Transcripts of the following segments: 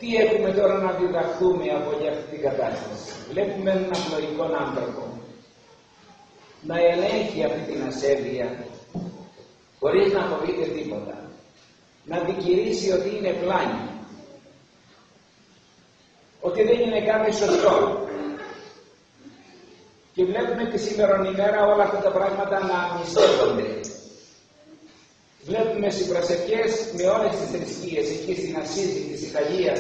Τι έχουμε τώρα να διδαχθούμε από αυτή την κατάσταση? Βλέπουμε έναν απλοϊκόν άνθρωπο να ελέγχει αυτή την ασέβεια χωρίς να φοβείται τίποτα, να δικηρύσει ότι είναι πλάνη, ότι δεν είναι κάτι σωστό. Και βλέπουμε τη σήμερον ημέρα όλα αυτά τα πράγματα να αμυστεύονται. Βλέπουμε στις προσευχές με όλες τις θρησκείες εκεί στην Ασσύζη της Ιταλίας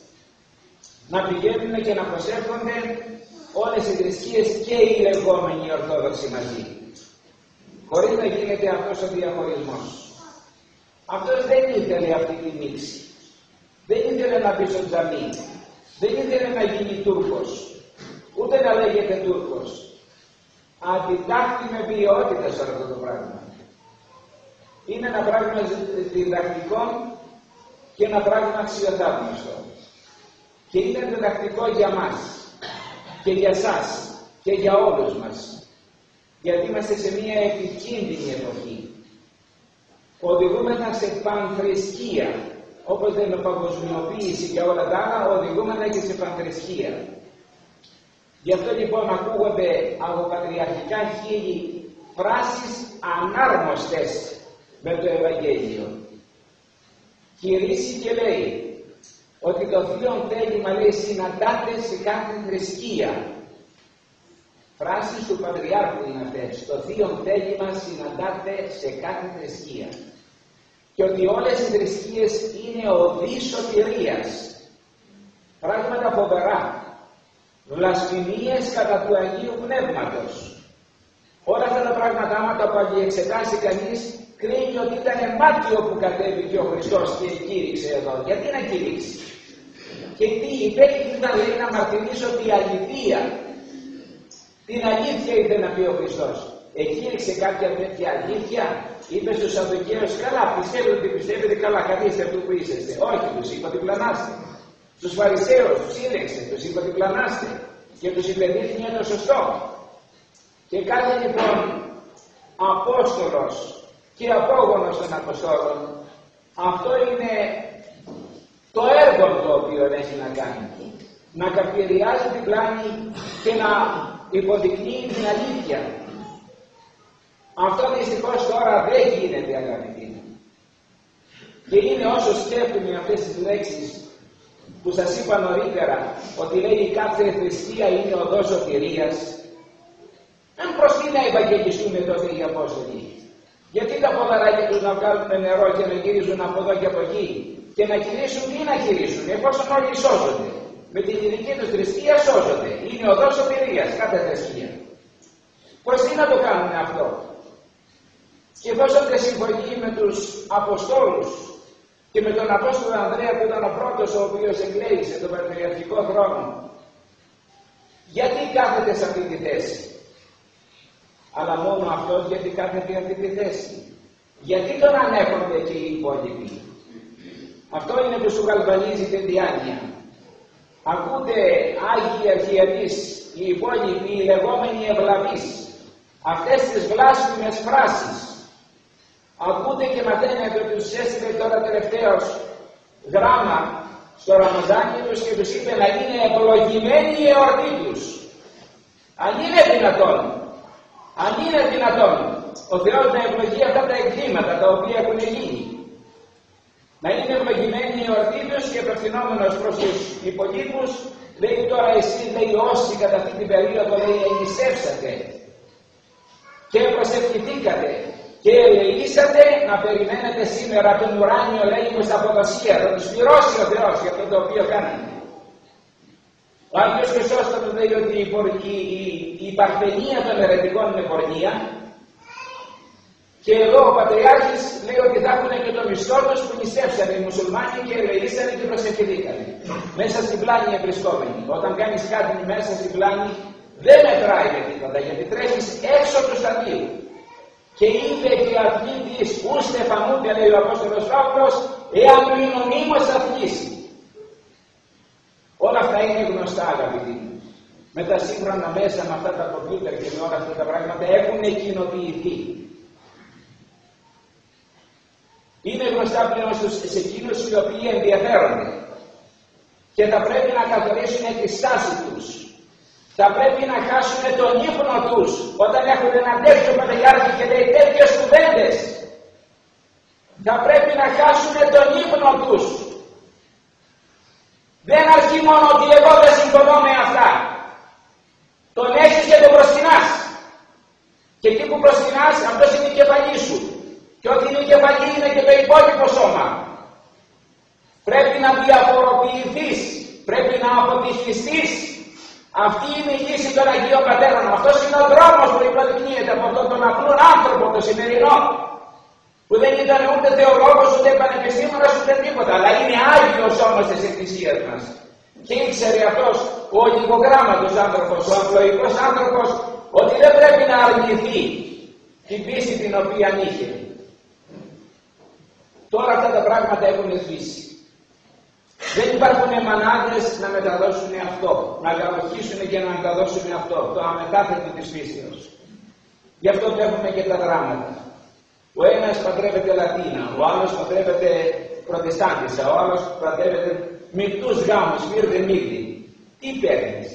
να πηγαίνουν και να προσεύχονται όλες οι θρησκείες και οι λεγόμενοι Ορθόδοξοι μαζί, χωρίς να γίνεται αυτός ο διαχωρισμός. Αυτός δεν ήθελε αυτή τη μίξη, δεν ήθελε να μπει στο τζαμί, δεν ήθελε να γίνει Τούρκος, ούτε να λέγεται Τούρκος. Αντιτάχθη με ποιότητα σε αυτό το πράγμα. Είναι ένα πράγμα διδακτικό και ένα πράγμα αξιοθαύμαστο. Και είναι διδακτικό για μας και για σας και για όλους μας. Γιατί είμαστε σε μια επικίνδυνη εποχή. Οδηγούμεθα σε πανθρησκεία. Όπως λέμε παγκοσμιοποίηση και όλα τα άλλα, οδηγούμεθα και σε πανθρησκεία. Γι' αυτό λοιπόν ακούγονται από πατριαρχικά χείλη φράσεις ανάρμοστες με το Ευαγγέλιο. Κηρύσσει και λέει ότι το θείον τέλημα, λέει, συναντάται σε κάθε θρησκεία. Φράσεις του Πατριάρχου είναι αυτές. Το θείον τέλημα συναντάται σε κάθε θρησκεία. Και ότι όλες οι θρησκείες είναι οδοί σωτηρίας. Πράγματα φοβερά. Βλασφημίες κατά του Αγίου Πνεύματος. Όλα αυτά τα πράγματα, άμα τα παλιεξετάσει κανείς, κρίνει ότι ήταν μάτιο που κατέβηκε ο Χριστός και κήρυξε εδώ. Γιατί να κηρύξει? Και τι υπέροχη ήταν, λέει, να μαρτυρήσω τη αλήθεια. Την αλήθεια ήθελε να πει ο Χριστός. Εκήρυξε κάποια τέτοια αλήθεια? Είπε στους Σαδδουκαίους, καλά, πιστεύετε ότι πιστεύετε, καλά, καθίστε αυτού που είσαστε. Όχι, τους είπα ότι πλανάστε. Στους Φαρισαίους τους σύνδεξε, τους είπα ότι πλανάστε. Και τους υπενήχθη το σωστό. Και κάθε λοιπόν Απόστολος και απόγονος των Αποστόλων, αυτό είναι το έργο το οποίο έχει να κάνει. Να καυτηριάζει την πλάνη και να υποδεικνύει την αλήθεια. Αυτό δυστυχώς τώρα δεν γίνεται, αγαπητοί. Και είναι όσο σκέφτομαι αυτές τις λέξεις που σας είπα νωρίτερα, ότι λέει κάθε θρησκεία είναι οδός σωτηρίας. Αν προς τι να ευαγγελιστούν τότε οι Απόστολοι? Γιατί τα ποδαράκια τους να βγάλουν νερό και να γυρίζουν από εδώ και από εκεί και να κηρύσουν? Τι να κηρύσουν, εφόσον όλοι σώζονται? Με την ειδική τους θρησκεία σώζονται. Είναι οδός σωτηρίας κάθε θρησκεία. Πώς τι να το κάνουν αυτό? Και εφόσον δεν συμφωνεί με τους Αποστόλους και με τον Απόστολο Ανδρέα που ήταν ο πρώτος ο οποίος εκλέγησε τον πατριαρχικό θρόνο, γιατί κάθεται σε αυτή τη θέση? Αλλά μόνο αυτός γιατί κάθεται αυτή τη θέση? Γιατί τον ανέχονται και οι υπόλοιποι? Αυτό είναι που σου γαλβανίζει την διάνοια. Ακούτε Άγιοι Αρχιερείς, οι υπόλοιποι, οι λεγόμενοι ευλαβείς, αυτές τις βλάσφημες φράσεις. Ακούτε και μαθαίνετε ότι τους έστειλε τώρα τελευταίως γράμμα στο Ραμαζάνι τους και τους είπε να είναι ευλογημένη η εορτή τους. Αν είναι δυνατόν, αν είναι δυνατόν ο Θεός να ευλογεί αυτά τα εγκλήματα τα οποία έχουν γίνει, να είναι ευλογημένη η εορτή τους, και απευθυνόμενος προς τους υπολείπους λέει τώρα εσείς, λέει, όσοι κατά αυτή την περίοδο, λέει, ενισεύσατε και προσευχηθήκατε και ελεήσατε, να περιμένετε σήμερα τον ουράνιο, λέει, μουσταποδοσία. Θα τους πληρώσει ο Θεός για αυτό το οποίο κάνετε. Ο Άγιος Χρυσόστομος λέει ότι η παρθενία των αιρετικών είναι πορνεία, και εδώ ο Πατριάρχης λέει ότι θα έχουν και το μισθό τους που νηστεύσανε οι μουσουλμάνοι και ελεήσανε και προσευχηθήκανε. Μέσα στην πλάνη ευρισκόμενοι. Όταν κάνεις κάτι μέσα στην πλάνη δεν μετράει με τίποτα, γιατί τρέχεις έξω του σταδίου. Και είπε και αθλήτης, ούστε φαμούνται, λέει ο Απόστολος Παύλος, εάν είναι νομίμως αθλήσει. Όλα αυτά είναι γνωστά, αγαπητοί. Με τα σύγχρονα μέσα, με αυτά τα κομπιούτερ και με όλα αυτά τα πράγματα έχουν κοινοποιηθεί. Είναι γνωστά πλέον σε εκείνους οι οποίοι ενδιαφέρονται. και θα πρέπει να καθορίσουν τη στάση τους. Θα πρέπει να χάσουν τον ύπνο τους όταν έχουν ένα τέτοιο πατριάρχη και λέει τέτοιες κουβέντες. Θα πρέπει να χάσουν τον ύπνο τους. Δεν αρκεί μόνο ότι εγώ δεν συμφωνώ με αυτά. Τον έχεις και τον προσκυνάς. Και εκεί που προσκυνάς, αυτός είναι η κεφαλή σου. Και ό,τι είναι η κεφαλή είναι και το υπόλοιπο σώμα. Πρέπει να διαφοροποιηθείς. Πρέπει να αποτυχιστείς. Αυτή είναι η λύση των Αγίων Πατέρων. Αυτός είναι ο δρόμος που υποδεικνύεται από αυτόν τον απλό άνθρωπο, το σημερινό, που δεν ήταν ούτε θεολόγος, ούτε πανεπιστήμονας, ούτε τίποτα, αλλά είναι Άγιος όμως της Εκκλησίας μας. Και ήξερε αυτός ο λιγογράμματος άνθρωπος, ο απλοϊκός άνθρωπος, ότι δεν πρέπει να αρνηθεί την πίστη την οποία είχε. Τώρα αυτά τα πράγματα έχουν σβήσει. Δεν υπάρχουν μανάδες να μεταδώσουν αυτό, να καλοχίσουν και να μεταδώσουν αυτό, το αμετάθετο της πίστεως. Γι' αυτό βλέπουμε και τα δράματα. Ο ένας παντρεύεται Λατίνα, ο άλλος παντρεύεται Προτεστάντισσα, ο άλλος παντρεύεται μεικτούς γάμους, μύρδε μύδι. Τι παίρνεις,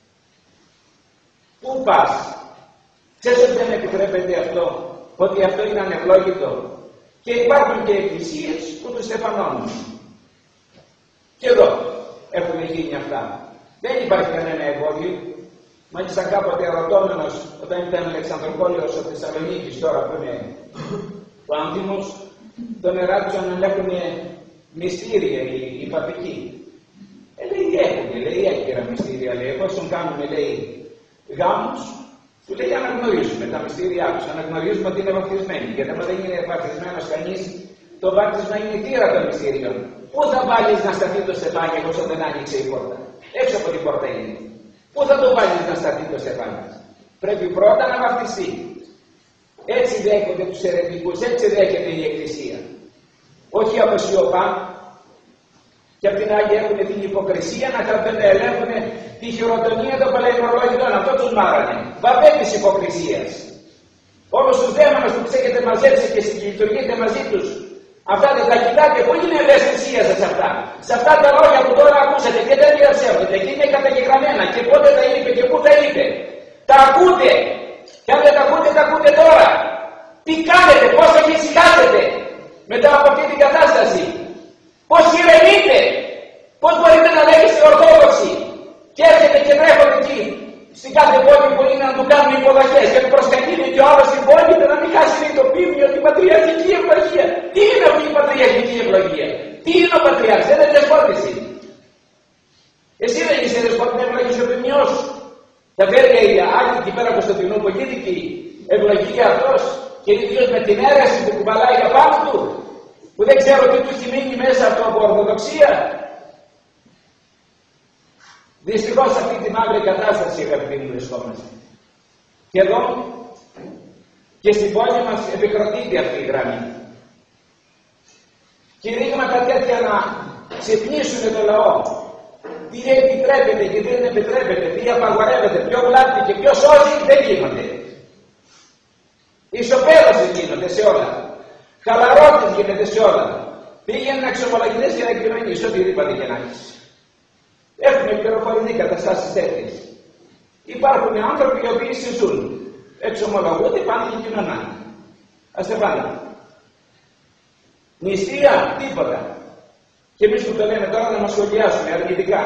πού πας, ξέρεις ότι δεν επιτρέπεται αυτό, ότι αυτό είναι ανευλόγητο. Και υπάρχουν και εκκλησίες που τους στεφανώνουν. Και εδώ έχουν γίνει αυτά. Δεν υπάρχει κανένα εμπόδιο. Μάλιστα κάποτε ερωτώμενος, όταν ήταν Αλεξανδροπόλεως ο Θεσσαλονίκης, τώρα που είναι ο Άνθιμος, τον ερώτησαν αν έχουν μυστήρια οι παπικοί. Λέει έχουν, λέει έγκυρα μυστήρια, λέει. Εφόσον κάνουμε, λέει, γάμους, του λέει αναγνωρίζουμε τα μυστήριά τους. Αναγνωρίζουμε ότι είναι βαπτισμένοι. Γιατί άμα δεν είναι βαπτισμένος κανείς, το βάπτισμα είναι τύρα των μυστήριων. Πού θα βάλεις να σταθεί το στεφάνι εφόσον δεν άνοιξε η πόρτα? Έξω από την πόρτα είναι. Πού θα το βάλεις να σταθεί το στεφάνι? Πρέπει πρώτα να βαπτιστεί. Έτσι δέχονται τους αιρετικούς, έτσι δέχεται η Εκκλησία. Όχι από σιωπά. Και απ' την άλλη έχουν την υποκρισία να ελέγχουν τη χειροτονία των παλαιομορφολογητών. Αυτό τους μάρανε. Βαβέ της υποκρισίας. Όλους τους δαίμονες που τους έχετε μαζέψει και λειτουργείτε μαζί τους. Αυτά δεν τα κοιτάτε, πού είναι η ευαισθησία σας αυτά? Σε αυτά τα λόγια που τώρα ακούσατε και δεν διαψεύδετε και είναι καταγεγραμμένα και πότε τα είπε και πού τα είπε. Τα ακούτε. Και αν δεν τα ακούτε, τα ακούτε τώρα. Τι κάνετε, πώς εφησυχάζετε μετά από αυτή την κατάσταση? Πώς ηρεμείτε? Πώς μπορείτε να λέγεστε Ορθόδοξοι και έρχεται και τρέχονται εκεί στην κάθε πόλη που είναι να του κάνουν υποδοχές και του προσκυνείται και ο άλλος στην πόλη να μην χάσει το πίμνιο, την πατριαρχική ευλογία. Τι είναι αυτή η πατριαρχική ευλογία? Τι είναι ο πατριάρχης? Δεν είναι δεσπότηση. Εσύ δεν είσαι δεσπότη να ευλογείς ο ποιμνιός σου. Θα φέρει η άλλη εκεί πέρα από Κωνσταντινούπολη γύρικη ευλογία αυτός και ιδίως με την αίρεση που κουβαλάει απάνω του, που δεν ξέρω τι του έχει μείνει μέσα από Ορθοδοξία. Δυστυχώς σε αυτή τη μαύρη κατάσταση, αγαπητοί μου, βρισκόμαστε. Και εδώ και στην πόλη μας επικροτείται αυτή η γραμμή. Κηρύγματα τέτοια να ξυπνήσουν το λαό. Τι επιτρέπεται και τι δεν επιτρέπεται, τι απαγορεύεται, ποιο βλάπτει και ποιο σώζει, δεν γίνονται. Ισοπαίδωση γίνονται σε όλα. Χαλαρότητες γίνεται σε όλα. Πήγαινε να εξομολογηθείς και να εκκοινωνείς οτιδήποτε και να έχεις. Έχουμε πληροφορηθεί καταστάσεις τέτοιες. Υπάρχουν άνθρωποι οι οποίοι συζούν. Εξομολογούνται, πάνε και κοινωνάνε. Ας δεν πάνε. Νηστεία, τίποτα. Και εμείς που το λέμε τώρα να μας σχολιάσουμε αρνητικά.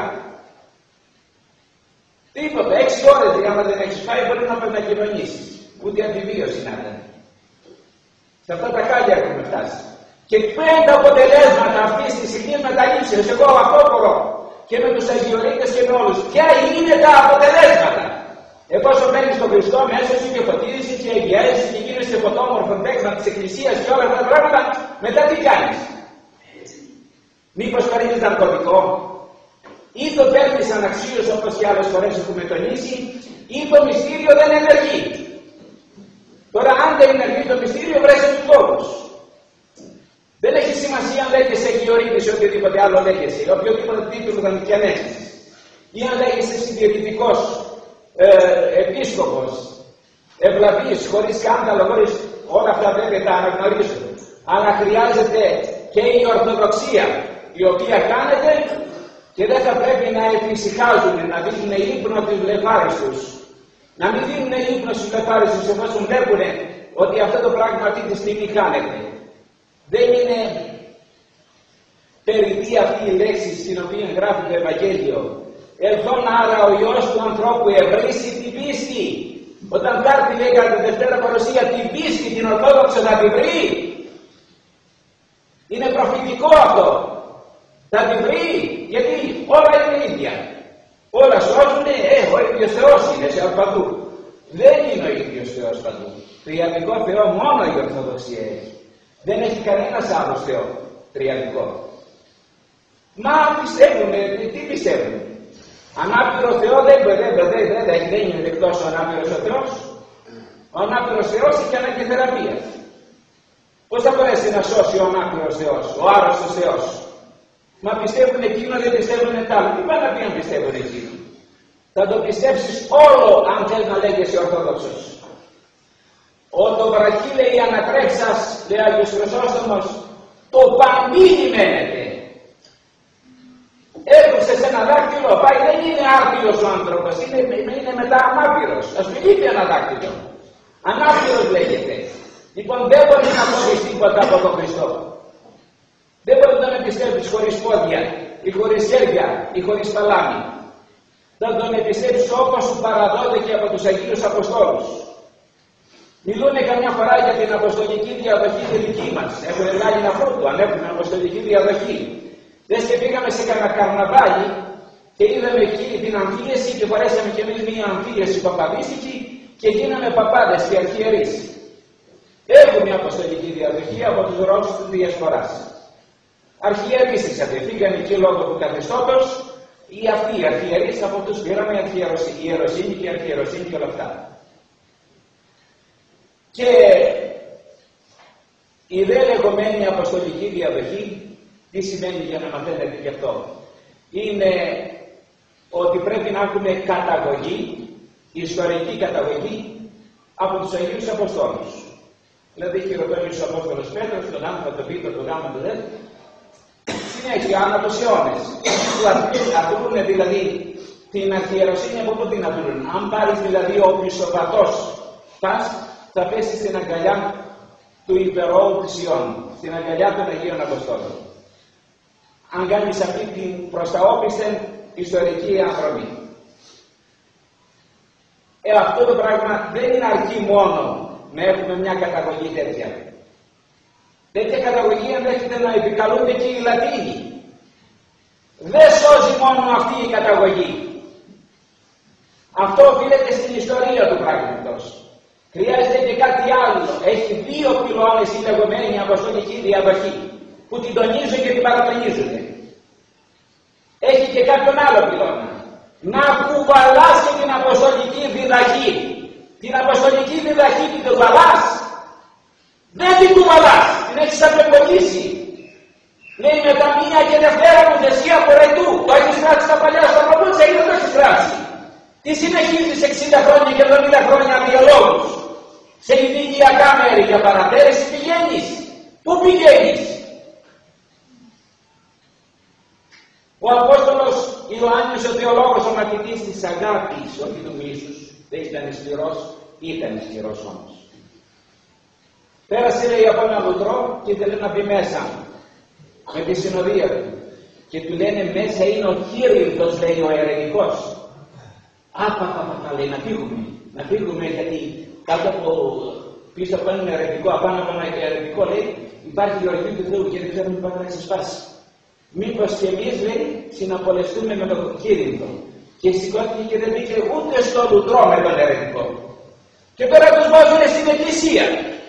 Τίποτα. 6 ώρες άμα δεν έχεις πάει μπορεί να πας να κοινωνήσεις. Ούτε αντιβίωση να είναι. Σε αυτά τα χάλια έχουμε φτάσει. Και ποια είναι τα αποτελέσματα αυτής της συχνής μεταλήψεως? Εγώ αυτό μπορώ. Και με τους αγιορείτες και με όλους. Ποια είναι τα αποτελέσματα? Εφόσον μπαίνεις στον Χριστό μέσα σου και φωτίζεις και αγιάζεις και γίνεσαι φωτόμορφο τέξμα της Εκκλησίας και όλα αυτά τα πράγματα, μετά τι κάνεις? Μήπως παίρνεις ναρκωτικό? Ή το παίρνεις αναξίως όπως και άλλες φορές έχουμε τονίσει, ή το μυστήριο δεν ενεργεί. Τώρα αν δεν ενεργεί το μυστήριο βρέσε τους λόγους. Δεν έχει σημασία αν λέγεσαι αγιορείτης ή οτιδήποτε άλλο λέγεσαι, οποιοδήποτε τίτλο θα και αν έχεις. Ή αν λέγεσαι συντηρητικός, επίσκοπος, ευλαβής, χωρίς σκάνδαλο, χωρίς όλα αυτά βέβαια τα αναγνωρίζουν. Αλλά χρειάζεται και η Ορθοδοξία, η οποία κάνετε Και δεν θα πρέπει να εφησυχάζουν, να δίνουν ύπνο τους βλεφάρες τους. Να μην δίνουν ύπνο στους βλεφάρες τους εφόσον βλέπουν ότι αυτό το πράγμα αυτή τη στιγμή χάνεται. Δεν είναι περιττή αυτή η λέξη στην οποία γράφει το Ευαγγέλιο. Ελθόν άρα ο Υιός του ανθρώπου ευρύσει την πίστη. Όταν κάρτη λέει κατά τη Δευτέρα Παρουσία την πίστη την Ορθόδοξο θα την βρει. Είναι προφητικό αυτό. Θα την βρει, γιατί όλα είναι ίδια. Όλα σώζουνε, ο ίδιος Θεός είναι σε παντού. Δεν είναι ο ίδιος Θεός παντού. Τριαδικό Θεό μόνο η Ορθοδοξία έχει. Δεν έχει κανένας άλλος Θεό τριαδικό. Μα πιστεύουν, τι πιστεύουν. Ανάπηρο Θεό δεν είναι δεκτός ο ανάπηρος ο Θεός. Ο ανάπηρος Θεός έχει ανάγκη θεραπείας. Πώς θα μπορέσει να σώσει ο ανάπηρος Θεός, ο άρρωστος Θεός. Μα πιστεύουν εκείνο, δεν πιστεύουν τ' άλλο. Τι πάνε να πει αν πιστεύουν εκείνο. Θα το πιστέψεις όλο αν θες να λέγεσαι Ορθόδοξος. Το βραχί λέει ανατρέξας, λέει Άγιος Χρυσόστομος, το παντήλι μένεται. Έκρουσε σε ένα δάκτυλο, πάει, δεν είναι άρτυλος ο άνθρωπος, είναι μετά ανάπηρος. Ας μην λείπει ένα δάκτυλο. Ανάπηρος λέγεται. Λοιπόν δεν μπορεί να πεις τίποτα από τον Χριστό. Δεν μπορεί να με πιστεύεις χωρίς πόδια, ή χωρίς χέρια, ή χωρίς παλάμη. Θα τον επιστέψεις όπως σου παραδόθηκε από τους Αγίους Αποστόλους. Μιλούν καμιά φορά για την αποστολική διαδοχή τη δική μας. Έχουν βγάλει ένα πρώτο, αν έχουν αποστολική διαδοχή. Δες και πήγαμε σε κανένα καρναβάλι και είδαμε εκεί την αμφίεση και φορέσαμε κι εμείς μια αμφίεση παπαδίστικη και γίναμε παπάδες και αρχιερείς. Έχουν μια αποστολική διαδοχή από τους Ρώμους της Διασποράς. Αρχιερείς φύγανε εκεί λόγω του καθεστώτος, ή αυτοί οι αρχιερείς από τους πήραμε ιεροσύνη και αρχιεροσύνη και όλα αυτά. Και η δε λεγόμενη αποστολική διαδοχή, τι σημαίνει για να μαθαίνετε γι' αυτό. Είναι ότι πρέπει να έχουμε καταγωγή, ιστορική καταγωγή από τους Αγίους Αποστόλους. Δηλαδή χειροτώνησε ο Απόστολος Πέτρος, τον Α, τον Β, τον Γ, τον Δ. Συνέχεια, ανά τους αιώνες. Ατρούν δηλαδή την αρχιεροσύνη από πού την ατρούν. Αν πάρεις δηλαδή ο Πισωπατός πας, θα πέσει στην αγκαλιά του υπερώου της Ιών, στην αγκαλιά των Αγίων Αποστόλων. Αν κάνεις αυτή την προσταόπιστε ιστορική ανθρωπή. Αυτό το πράγμα δεν είναι αρκεί μόνο να έχουμε μια καταγωγή τέτοια. Τέτοια καταγωγή ενδέχεται να επικαλούνται και οι Λατίνοι. Δεν σώζει μόνο αυτή η καταγωγή. Αυτό οφείλεται στην ιστορία του πράγματος. Χρειάζεται και κάτι άλλο. Έχει δύο πυλώνες η λεγόμενη αποστολική διαδοχή, που την τονίζουν και την παρατονίζουν. Έχει και κάποιον άλλο πυλώνα. Να κουβαλάς και την αποστολική διδαχή. Την αποστολική διδαχή την κουβαλάς. Δεν την κουβαλάς. Την έχεις απεμπολίσει. Λέει μετά μία και Δευτέρα μου θεσία πορετού. Το έχεις γράψει στα παλιά στα παπούτσια ή δεν το έχεις γράψει. Τι συνεχίζεις 60 χρόνια και 70 χρόνια διαλόγους. Σε ηλικιακά μέρη για παρατέρηση πηγαίνεις. Πού πηγαίνεις. Ο Απόστολος Ιωάννης ο θεολόγος, ο μαθητής της αγάπης, όχι του μίσους. Δεν ήταν σκληρός, ήταν σκληρός όμως. Πέρασε λέει από ένα λουτρό και ήθελε να μπει μέσα με τη συνοδεία του. Και του λένε μέσα είναι ο Κύριος, λέει ο αιρετικός. Λέει να φύγουμε γιατί κάτω από πίσω από έναν αιρετικό, απάνω από ένα αιρετικό λέει υπάρχει η οργή του Θεού και δεν ξέρουμε πάντα να ξεσπάσει. Μήπως και εμείς λέει συναπολεστούμε με τον Κύριο. Και σηκώθηκε και δεν μπήκε ούτε στο λουτρό με τον αιρετικό. Και τώρα τους βάζουν στην εκκλησία.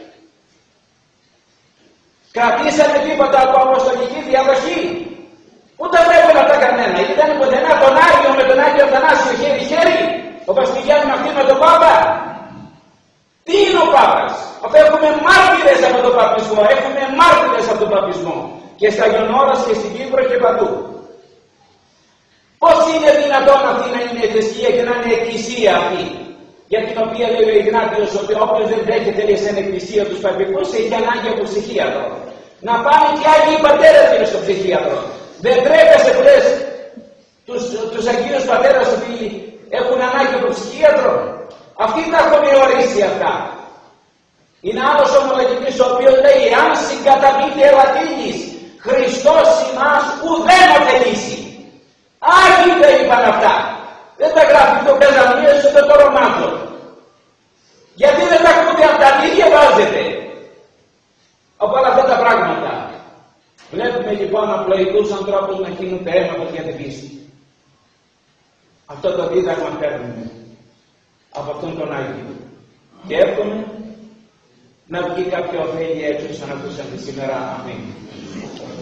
Κρατήσανε τίποτα από αποστολική διαδοχή. Ούτε βλέπουν αυτά κανένα. Ήταν ποτενά τον Άγιο με τον Άγιο Αθανάσιο χέρι-χέρι, όπως πηγαίνουν αυτοί με τον Πάπα. Τι είναι ο Πάπας. Αφού έχουμε μάρτυρες από τον παπισμό. Έχουμε μάρτυρες από τον παπισμό. Και στα Γιονόρας και στην Κύπρο και παντού. Πώς είναι δυνατόν αυτή να είναι θρησκεία και να είναι εκκλησία αυτή, για την οποία λέει ο Ιγνάτιος ότι όποιος δεν δέχεται λέει στην εκκλησία τους παπικούς έχει ανάγκη από ψυχίατρο. Να πάνε και άλλοι πατέρες είναι στο ψυχίατρο. Δεν τρέπεσαι που λες γνωρίσει αυτά. Είναι άλλος ομολογητής ο οποίος λέει, αν συγκαταβείτε ελαττήνης, Χριστός ημάς ουδέποτε λύσει. Άγιοι δεν είπαν αυτά. Δεν τα γράφει το Πεζαμίες ούτε το Ρωμάτο. Γιατί δεν τα ακούτε αυτά, τι διαβάζετε από όλα αυτά τα πράγματα. Βλέπουμε λοιπόν απλοϊκούς ανθρώπους να κινούνται αίματος για την πίστη. Αυτό το δίδαγμα παίρνουμε από αυτόν τον Άγιο. Και εύχομαι να βγει κάποια ωφέλη έξω σαν ακούσαμε σήμερα. Αμήν.